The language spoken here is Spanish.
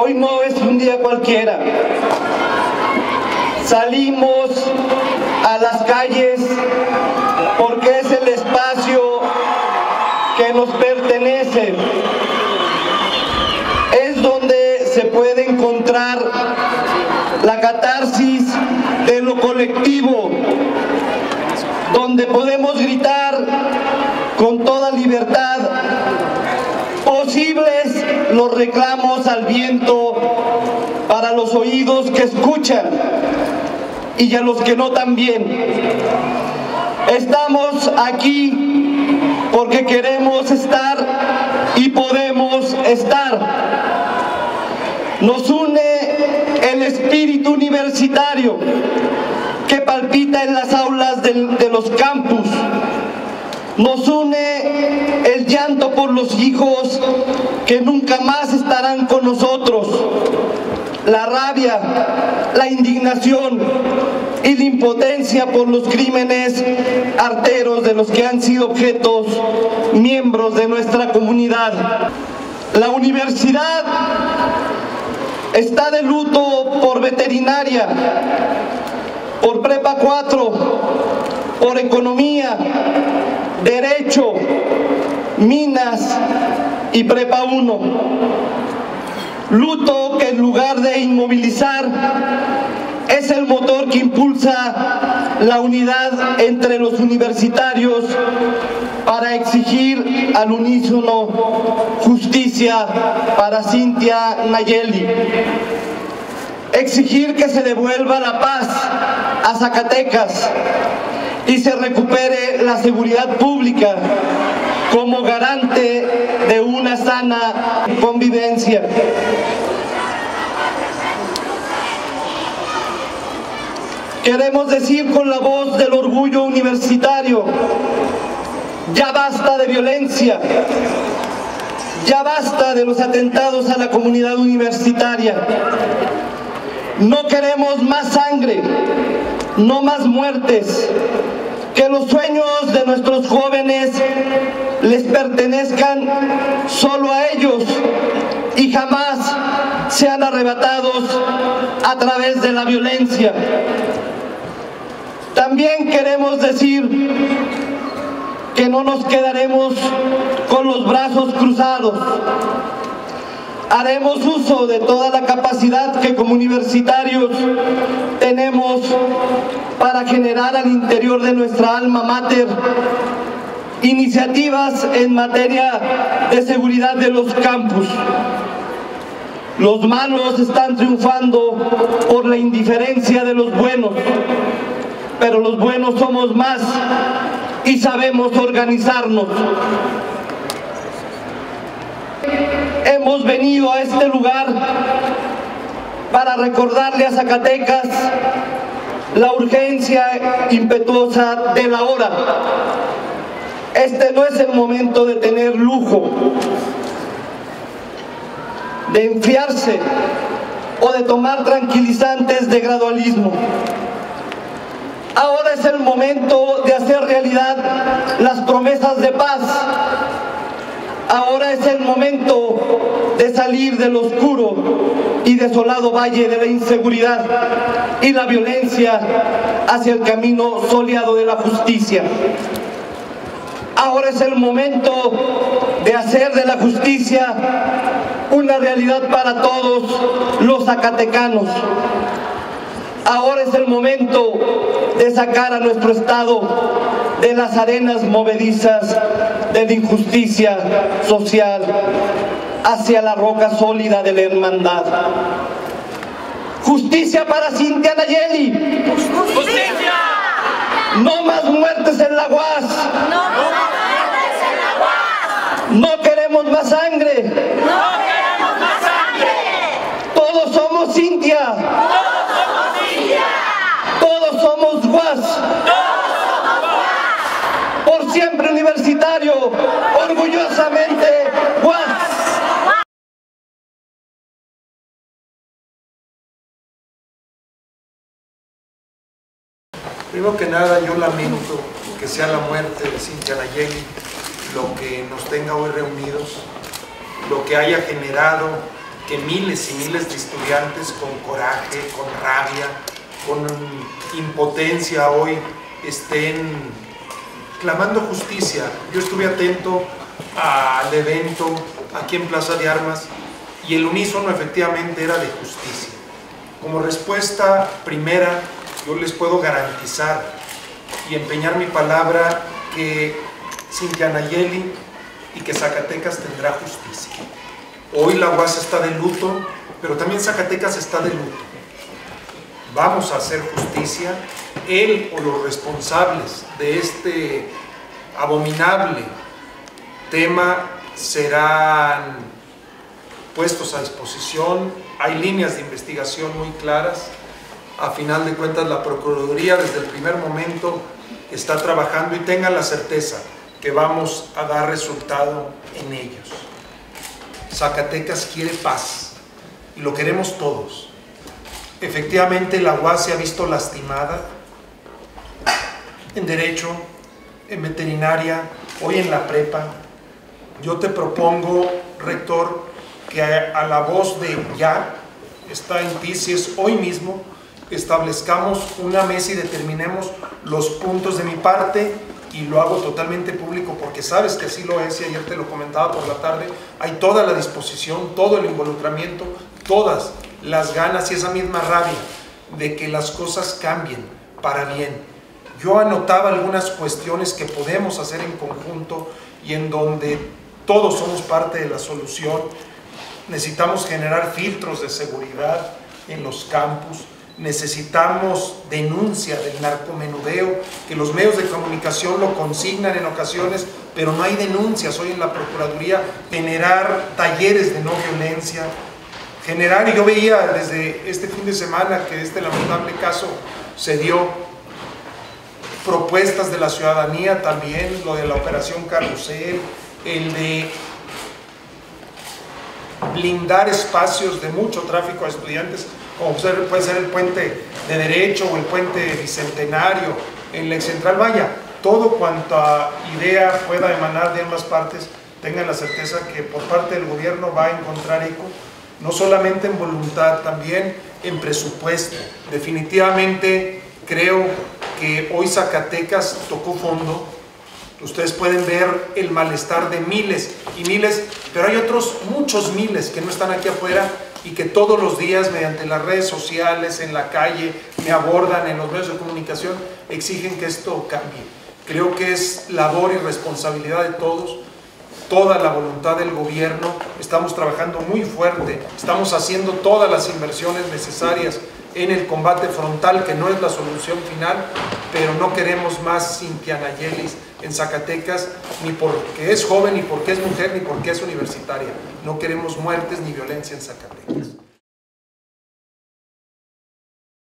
Hoy no es un día cualquiera. Salimos a las calles porque es el espacio que nos pertenece. Es donde se puede encontrar la catarsis de lo colectivo, donde podemos gritar con toda libertad posibles los reclamos al viento para los oídos que escuchan y a los que no también. Estamos aquí porque queremos estar y podemos estar. Nos une el espíritu universitario que palpita en las aulas de los campus. Nos une el llanto por los hijos que nunca más estarán con nosotros, la rabia, la indignación y la impotencia por los crímenes arteros de los que han sido objetos miembros de nuestra comunidad. La universidad está de luto por veterinaria, por Prepa 4, por economía, derecho, minas y Prepa 1. Luto que en lugar de inmovilizar es el motor que impulsa la unidad entre los universitarios para exigir al unísono justicia para Cintia Nayeli. Exigir que se devuelva la paz a Zacatecas y se recupere la seguridad pública como garante de una sana convivencia. Queremos decir con la voz del orgullo universitario: ya basta de violencia, ya basta de los atentados a la comunidad universitaria. No queremos más sangre, no más muertes. Que los sueños de nuestros jóvenes les pertenezcan solo a ellos y jamás sean arrebatados a través de la violencia. También queremos decir que no nos quedaremos con los brazos cruzados. Haremos uso de toda la capacidad que como universitarios tenemos para generar al interior de nuestra alma mater iniciativas en materia de seguridad de los campus. Los malos están triunfando por la indiferencia de los buenos, pero los buenos somos más y sabemos organizarnos. Hemos venido a este lugar para recordarle a Zacatecas la urgencia impetuosa de la hora. Este no es el momento de tener lujo, de enfriarse o de tomar tranquilizantes de gradualismo. Ahora es el momento de hacer realidad las promesas de paz. Ahora es el momento de salir del oscuro y desolado valle de la inseguridad y la violencia hacia el camino soleado de la justicia. Ahora es el momento de hacer de la justicia una realidad para todos los zacatecanos. Ahora es el momento de sacar a nuestro estado de las arenas movedizas de la injusticia social hacia la roca sólida de la hermandad. Justicia para Cintia Nayeli. ¡Justicia! No más muertes en la UAS. ¡No más muertes en la UAS! No queremos más sangre. ¡No queremos más sangre! Todos somos Cintia. ¡Todos somos Cintia! Todos somos UAS. ¡Todos somos UAS! Por siempre universitario, orgullosamente UAS. Primero que nada, yo lamento que sea la muerte de Cintia Nayeli lo que nos tenga hoy reunidos, lo que haya generado que miles y miles de estudiantes con coraje, con rabia, con impotencia hoy estén clamando justicia. Yo estuve atento al evento aquí en Plaza de Armas y el unísono efectivamente era de justicia. Como respuesta primera, yo les puedo garantizar y empeñar mi palabra que Cintia Nayeli y que Zacatecas tendrá justicia. Hoy la UAS está de luto, pero también Zacatecas está de luto. Vamos a hacer justicia. Él o los responsables de este abominable tema serán puestos a disposición. Hay líneas de investigación muy claras. A final de cuentas, la Procuraduría desde el primer momento está trabajando y tengan la certeza que vamos a dar resultado en ellos. Zacatecas quiere paz y lo queremos todos. Efectivamente, la UAS se ha visto lastimada en Derecho, en Veterinaria, hoy en la prepa. Yo te propongo, rector, que a la voz de ya está en ti, si es hoy mismo, establezcamos una mesa y determinemos los puntos de mi parte, y lo hago totalmente público porque sabes que así lo es y ayer te lo comentaba por la tarde. Hay toda la disposición, todo el involucramiento, todas las ganas y esa misma rabia de que las cosas cambien para bien. Yo anotaba algunas cuestiones que podemos hacer en conjunto y en donde todos somos parte de la solución. Necesitamos generar filtros de seguridad en los campus. Necesitamos denuncia del narcomenudeo, que los medios de comunicación lo consignan en ocasiones, pero no hay denuncias hoy en la Procuraduría. Generar talleres de no violencia, generar, y yo veía desde este fin de semana que este lamentable caso se dio, propuestas de la ciudadanía también, lo de la operación Carrusel, el de blindar espacios de mucho tráfico a estudiantes, como puede ser el puente de Derecho o el puente Bicentenario, en la ex central. Vaya, todo cuanta idea pueda emanar de ambas partes, tengan la certeza que por parte del gobierno va a encontrar eco, no solamente en voluntad, también en presupuesto. Definitivamente creo que hoy Zacatecas tocó fondo. Ustedes pueden ver el malestar de miles y miles, pero hay otros muchos miles que no están aquí afuera y que todos los días mediante las redes sociales, en la calle, me abordan en los medios de comunicación, exigen que esto cambie. Creo que es labor y responsabilidad de todos, toda la voluntad del gobierno. Estamos trabajando muy fuerte, estamos haciendo todas las inversiones necesarias en el combate frontal, que no es la solución final, pero no queremos más Cintia Nayeli en Zacatecas, ni porque es joven, ni porque es mujer, ni porque es universitaria. No queremos muertes ni violencia en Zacatecas.